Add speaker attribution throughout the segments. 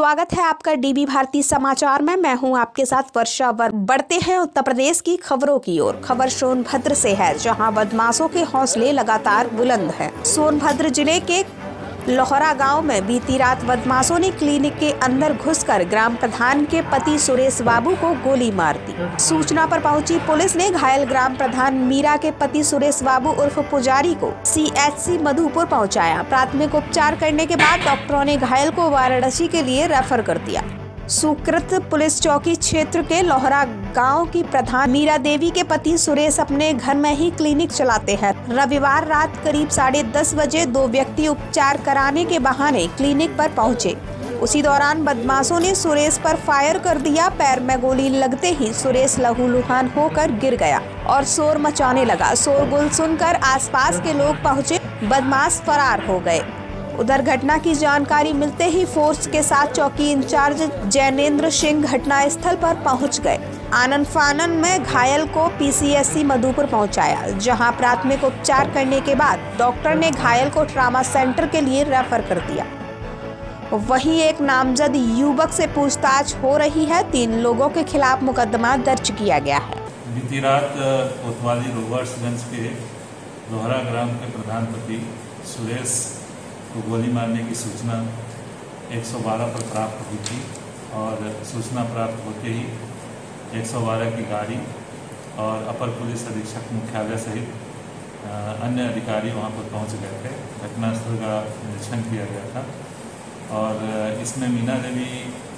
Speaker 1: स्वागत है आपका डीबी भारती समाचार में। मैं हूं आपके साथ वर्षा। बढ़ते हैं उत्तर प्रदेश की खबरों की ओर। खबर सोनभद्र से है, जहां बदमाशों के हौसले लगातार बुलंद हैं। सोनभद्र जिले के लोहरा गांव में बीती रात बदमाशों ने क्लिनिक के अंदर घुसकर ग्राम प्रधान के पति सुरेश बाबू को गोली मार दी। सूचना पर पहुंची पुलिस ने घायल ग्राम प्रधान मीरा के पति सुरेश बाबू उर्फ पुजारी को CHC मधुपुर पहुंचाया। प्राथमिक उपचार करने के बाद डॉक्टरों ने घायल को वाराणसी के लिए रेफर कर दिया। सुकृत पुलिस चौकी क्षेत्र के लोहरा गांव की प्रधान मीरा देवी के पति सुरेश अपने घर में ही क्लिनिक चलाते हैं। रविवार रात करीब 10:30 बजे दो व्यक्ति उपचार कराने के बहाने क्लिनिक पर पहुंचे। उसी दौरान बदमाशों ने सुरेश पर फायर कर दिया। पैर में गोली लगते ही सुरेश लहूलुहान होकर गिर गया और शोर मचाने लगा। शोरगुल सुनकर आसपास के लोग पहुंचे। बदमाश फरार हो गए। उधर घटना की जानकारी मिलते ही फोर्स के साथ चौकी इंचार्ज जैनेन्द्र सिंह घटनास्थल पर पहुंच गए। आनन फानन में घायल को PCSC मधुपुर पहुंचाया, जहां प्राथमिक उपचार करने के बाद डॉक्टर ने घायल को ट्रामा सेंटर के लिए रेफर कर दिया। वहीं एक नामजद युवक से पूछताछ हो रही है। 3 लोगों के खिलाफ मुकदमा दर्ज किया गया है।
Speaker 2: बीती रात कोतवाली रोवर्सगंज के लोहरा ग्राम के प्रधान पति सुरेश को गोली मारने की सूचना 112 पर प्राप्त हुई थी और सूचना प्राप्त होते ही 112 की गाड़ी और अपर पुलिस अधीक्षक मुख्यालय सहित अन्य अधिकारी वहां पर पहुंच गए थे। घटनास्थल का निरीक्षण किया गया था और इसमें मीना देवी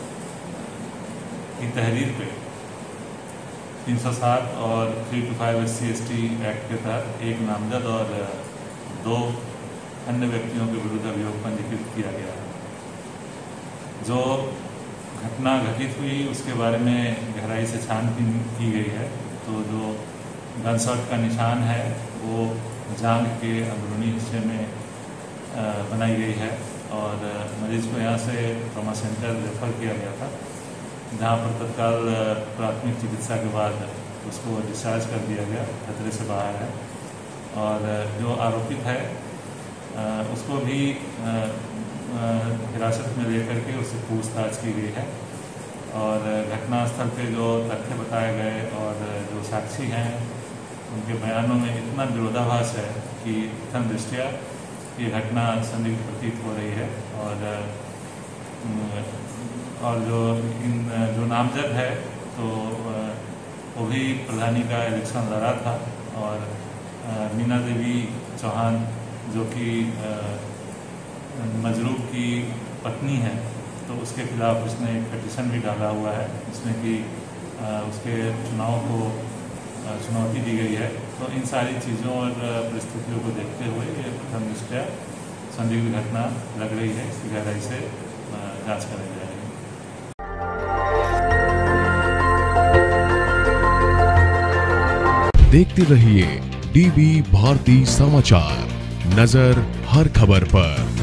Speaker 2: की तहरीर पे 307 और 325 SC/ST एक्ट के तहत एक नामजद और 2 अन्य व्यक्तियों के विरुद्ध अभियोग पंजीकृत किया गया है। जो घटना घटित हुई उसके बारे में गहराई से छानबीन की गई है। तो जो गनशॉट का निशान है वो जांघ के अंदरूनी हिस्से में बनाई गई है और मरीज को यहाँ से ट्रॉमा सेंटर रेफर किया गया था, जहाँ पर तत्काल प्राथमिक चिकित्सा के बाद उसको डिस्चार्ज कर दिया गया, खतरे से बाहर है। और जो आरोपित है उसको भी हिरासत में लेकर के उससे पूछताछ की गई है और घटनास्थल पे जो तथ्य बताए गए और जो साक्षी हैं उनके बयानों में इतना विरोधाभास है कि प्रथम दृष्टया ये घटना संदिग्ध प्रतीत हो रही है। और जो नामजद है तो वो भी प्रधानी का इलेक्शन लड़ा था और मीना देवी चौहान जो कि मजरूब की पत्नी है, तो उसके खिलाफ उसने एक पिटीशन भी डाला हुआ है जिसमें कि उसके चुनाव को चुनौती दी गई है। तो इन सारी चीज़ों और परिस्थितियों को देखते हुए ये प्रथम दृष्टया संदिग्ध घटना लग रही है। इसकी गहराई से जांच कराई जाएगी।
Speaker 3: देखते रहिए डीबी भारती समाचार, नजर हर खबर पर।